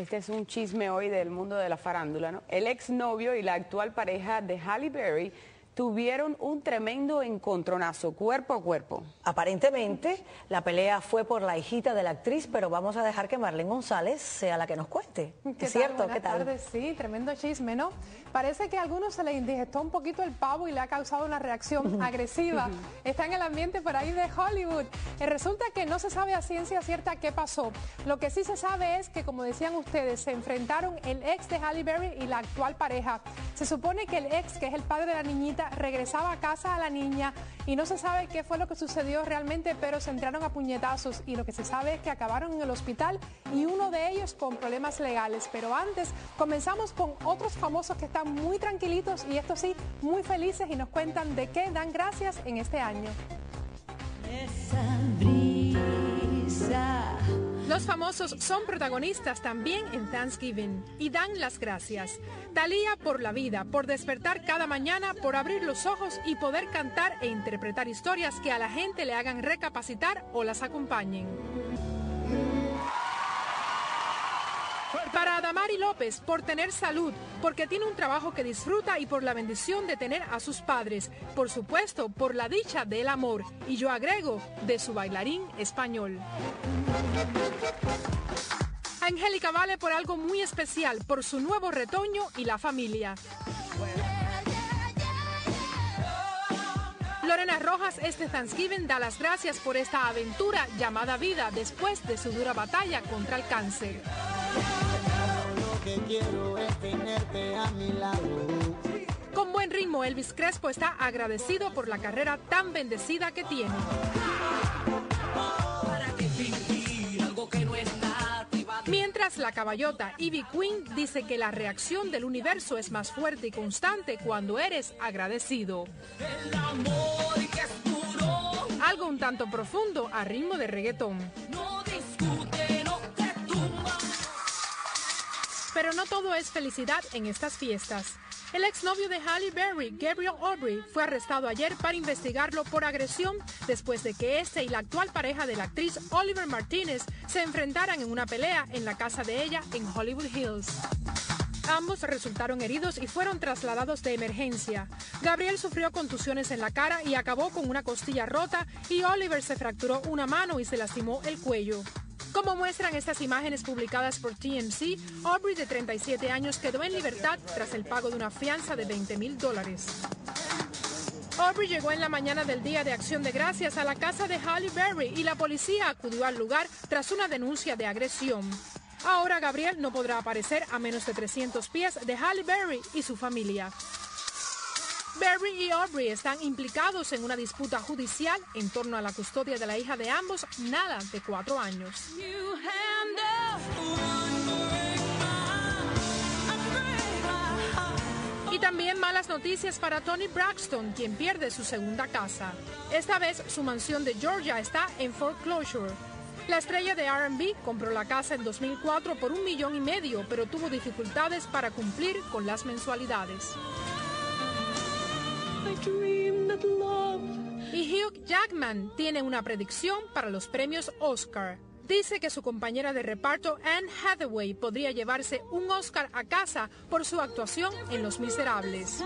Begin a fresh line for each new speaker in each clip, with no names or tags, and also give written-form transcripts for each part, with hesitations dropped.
Este es un chisme hoy del mundo de la farándula, ¿no? El exnovio y la actual pareja de Halle Berry tuvieron un tremendo encontronazo, cuerpo a cuerpo.
Aparentemente, la pelea fue por la hijita de la actriz, pero vamos a dejar que Marlene González sea la que nos cuente. ¿Es cierto?
Buenas tardes, sí, tremendo chisme, ¿no? Parece que a algunos se les indigestó un poquito el pavo y le ha causado una reacción agresiva. Está en el ambiente por ahí de Hollywood. Resulta que no se sabe a ciencia cierta qué pasó. Lo que sí se sabe es que, como decían ustedes, se enfrentaron el ex de Halle Berry y la actual pareja. Se supone que el ex, que es el padre de la niñita, regresaba a casa a la niña y no se sabe qué fue lo que sucedió realmente, pero se entraron a puñetazos y lo que se sabe es que acabaron en el hospital y uno de ellos con problemas legales. Pero antes comenzamos con otros famosos que están muy tranquilitos y estos sí, muy felices y nos cuentan de qué dan gracias en este año. Los famosos son protagonistas también en Thanksgiving y dan las gracias. Thalía por la vida, por despertar cada mañana, por abrir los ojos y poder cantar e interpretar historias que a la gente le hagan recapacitar o las acompañen. Para Adamari López, por tener salud, porque tiene un trabajo que disfruta y por la bendición de tener a sus padres. Por supuesto, por la dicha del amor. Y yo agrego, de su bailarín español. Angélica Vale por algo muy especial, por su nuevo retoño y la familia. Lorena Rojas este Thanksgiving da las gracias por esta aventura llamada vida después de su dura batalla contra el cáncer. Con buen ritmo, Elvis Crespo está agradecido por la carrera tan bendecida que tiene. Mientras la caballota Ivy Queen dice que la reacción del universo es más fuerte y constante cuando eres agradecido. Algo un tanto profundo a ritmo de reggaetón. Pero no todo es felicidad en estas fiestas. El exnovio de Halle Berry, Gabriel Aubry, fue arrestado ayer para investigarlo por agresión después de que este y la actual pareja de la actriz Oliver Martínez se enfrentaran en una pelea en la casa de ella en Hollywood Hills. Ambos resultaron heridos y fueron trasladados de emergencia. Gabriel sufrió contusiones en la cara y acabó con una costilla rota y Oliver se fracturó una mano y se lastimó el cuello. Como muestran estas imágenes publicadas por TMZ, Aubry, de 37 años, quedó en libertad tras el pago de una fianza de $20,000. Aubry llegó en la mañana del Día de Acción de Gracias a la casa de Halle Berry y la policía acudió al lugar tras una denuncia de agresión. Ahora Gabriel no podrá aparecer a menos de 300 pies de Halle Berry y su familia. Berry y Aubry están implicados en una disputa judicial en torno a la custodia de la hija de ambos, nada de 4 años. Y también malas noticias para Toni Braxton, quien pierde su segunda casa. Esta vez su mansión de Georgia está en foreclosure. La estrella de R&B compró la casa en 2004 por $1,5 millones, pero tuvo dificultades para cumplir con las mensualidades. Y Hugh Jackman tiene una predicción para los premios Oscar. Dice que su compañera de reparto Anne Hathaway podría llevarse un Oscar a casa por su actuación en Los Miserables.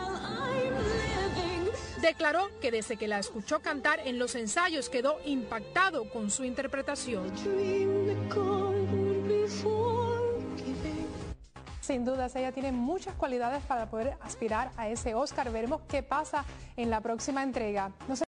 Declaró que desde que la escuchó cantar en los ensayos quedó impactado con su interpretación. Sin dudas, ella tiene muchas cualidades para poder aspirar a ese Oscar. Veremos qué pasa en la próxima entrega.